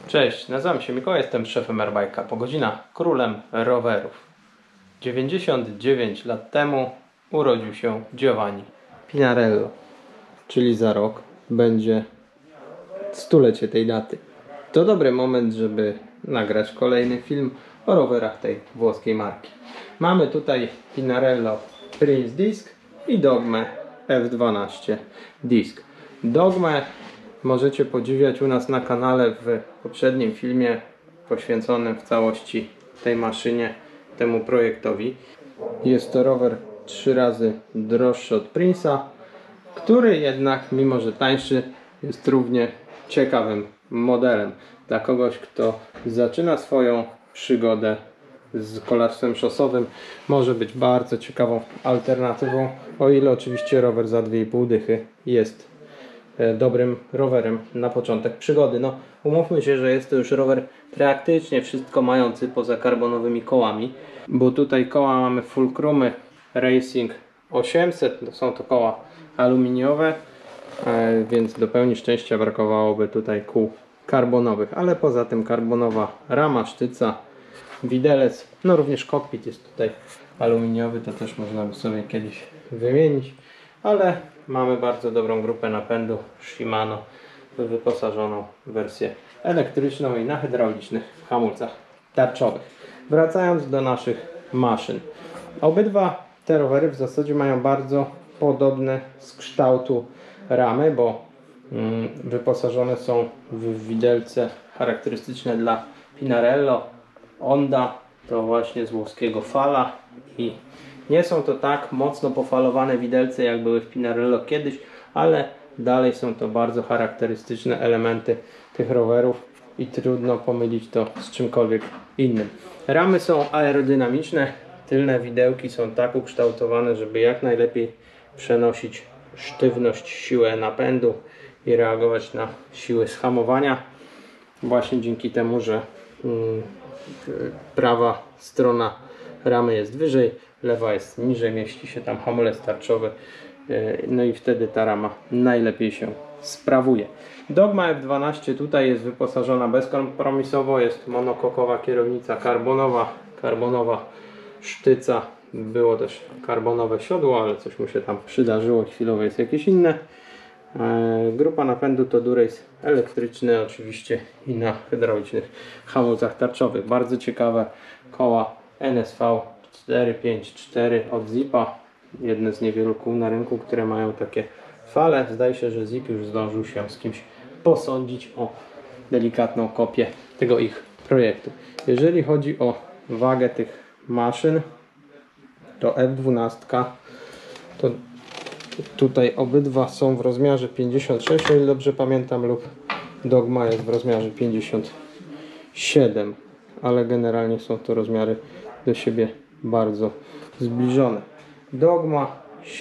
Cześć, nazywam się Mikołaj, jestem szefem Airbike'a, po godzina królem rowerów. 99 lat temu urodził się Giovanni Pinarello, czyli za rok będzie stulecie tej daty. To dobry moment, żeby nagrać kolejny film o rowerach tej włoskiej marki. Mamy tutaj Pinarello Prince Disc i Dogmę F12 Disc. Dogmę możecie podziwiać u nas na kanale w poprzednim filmie poświęconym w całości tej maszynie, temu projektowi. Jest to rower 3 razy droższy od Prince'a, który jednak, mimo że tańszy, jest równie ciekawym modelem dla kogoś, kto zaczyna swoją przygodę z kolarstwem szosowym. Może być bardzo ciekawą alternatywą, o ile oczywiście rower za 2,5 dychy jest dobrym rowerem na początek przygody. No, umówmy się, że jest to już rower praktycznie wszystko mający poza karbonowymi kołami, bo tutaj koła mamy Fulcrumy Racing 800, są to koła aluminiowe, więc do pełni szczęścia brakowałoby tutaj kół karbonowych, ale poza tym karbonowa rama, sztyca, widelec, no również kokpit jest tutaj aluminiowy, to też można by sobie kiedyś wymienić, ale mamy bardzo dobrą grupę napędu Shimano, wyposażoną w wersję elektryczną i na hydraulicznych hamulcach tarczowych. Wracając do naszych maszyn. Obydwa te rowery w zasadzie mają bardzo podobne z kształtu ramy, bo wyposażone są w widelce charakterystyczne dla Pinarello. Honda to właśnie z włoskiego Fala i nie są to tak mocno pofalowane widelce jak były w Pinarello kiedyś, ale dalej są to bardzo charakterystyczne elementy tych rowerów i trudno pomylić to z czymkolwiek innym. Ramy są aerodynamiczne, tylne widełki są tak ukształtowane, żeby jak najlepiej przenosić sztywność, siłę napędu i reagować na siły zhamowania. Właśnie dzięki temu, że prawa strona ramy jest wyżej, lewa jest niżej, mieści się tam hamulec tarczowy, no i wtedy ta rama najlepiej się sprawuje. Dogma F12 tutaj jest wyposażona bezkompromisowo, jest monokokowa kierownica karbonowa sztyca, było też karbonowe siodło, ale coś mu się tam przydarzyło, chwilowo jest jakieś inne. Grupa napędu to Dura-Ace elektryczny oczywiście i na hydraulicznych hamulcach tarczowych. Bardzo ciekawe koła NSV 454 od Zipa. Jedne z niewielu kół na rynku, które mają takie fale. Zdaje się, że Zip już zdążył się z kimś posądzić o delikatną kopię tego ich projektu. Jeżeli chodzi o wagę tych maszyn, to F12 to tutaj obydwa są w rozmiarze 56, o ile dobrze pamiętam, lub Dogma jest w rozmiarze 57, ale generalnie są to rozmiary do siebie bardzo zbliżone. Dogma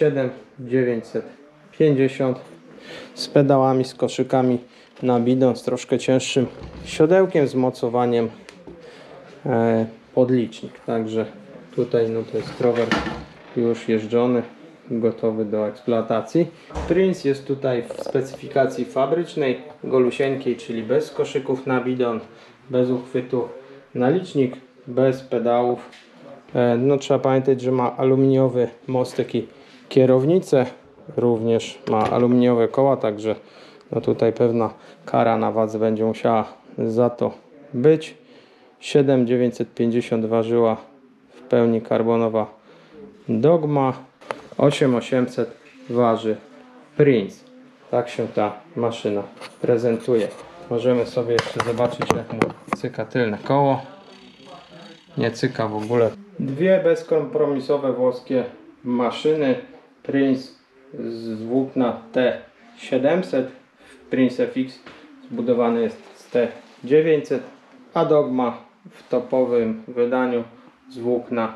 7950 z pedałami, z koszykami na bidon, z troszkę cięższym siodełkiem, z mocowaniem podlicznik. Także tutaj no to jest rower już jeżdżony, gotowy do eksploatacji. Prince jest tutaj w specyfikacji fabrycznej, golusieńkiej, czyli bez koszyków na bidon, bez uchwytu na licznik, bez pedałów. No trzeba pamiętać, że ma aluminiowy mostek i kierownicę, również ma aluminiowe koła, także no tutaj pewna kara na wadze będzie musiała za to być. 7,950 ważyła w pełni karbonowa Dogma, 8,800 waży Prince. Tak się ta maszyna prezentuje. Możemy sobie jeszcze zobaczyć, jak mu cyka tylne koło. Nie cyka w ogóle. Dwie bezkompromisowe włoskie maszyny. Prince z włókna T700. Prince FX zbudowany jest z T900, a Dogma w topowym wydaniu z włókna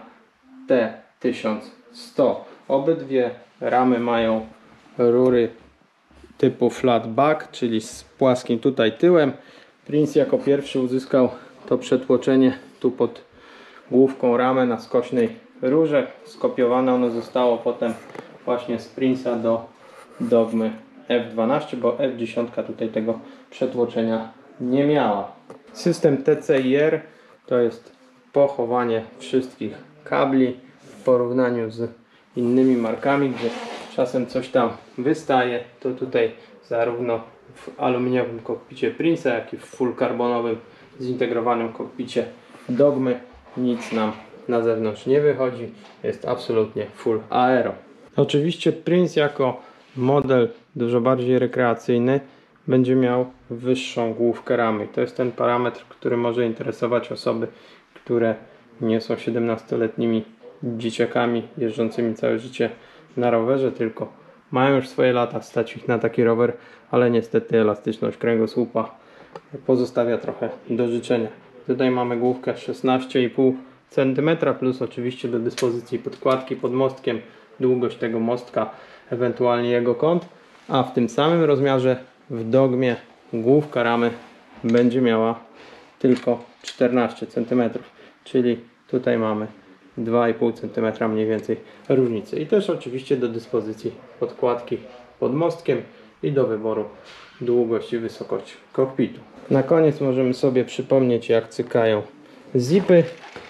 T1100. Obydwie ramy mają rury typu flatback, czyli z płaskim tutaj tyłem. Prince jako pierwszy uzyskał to przetłoczenie tu pod główką ramy na skośnej rurze. Skopiowane ono zostało potem właśnie z Prince'a do Dogmy F12, bo F10 tutaj tego przetłoczenia nie miała. System TCIR to jest pochowanie wszystkich kabli w porównaniu z innymi markami, gdzie czasem coś tam wystaje, to tutaj zarówno w aluminiowym kokpicie Prince'a, jak i w full carbonowym zintegrowanym kokpicie Dogmy nic nam na zewnątrz nie wychodzi, jest absolutnie full aero. Oczywiście Prince jako model dużo bardziej rekreacyjny będzie miał wyższą główkę ramy. To jest ten parametr, który może interesować osoby, które nie są 17-letnimi dzieciakami jeżdżącymi całe życie na rowerze, tylko mają już swoje lata, stać ich na taki rower, ale niestety elastyczność kręgosłupa pozostawia trochę do życzenia. Tutaj mamy główkę 16,5 cm plus oczywiście do dyspozycji podkładki pod mostkiem, długość tego mostka, ewentualnie jego kąt, a w tym samym rozmiarze w Dogmie główka ramy będzie miała tylko 14 cm, czyli tutaj mamy 2,5 cm mniej więcej różnicy. I też oczywiście do dyspozycji podkładki pod mostkiem i do wyboru długość i wysokość kokpitu. Na koniec możemy sobie przypomnieć, jak cykają zipy.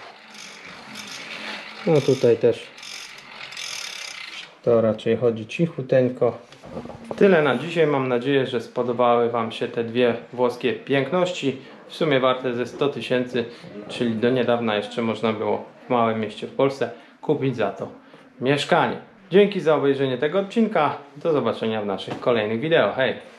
No tutaj też to raczej chodzi cichuteńko. Tyle na dzisiaj. Mam nadzieję, że spodobały Wam się te dwie włoskie piękności. W sumie warte ze 100 000, czyli do niedawna jeszcze można było w małym mieście w Polsce kupić za to mieszkanie. Dzięki za obejrzenie tego odcinka. Do zobaczenia w naszych kolejnych wideo. Hej!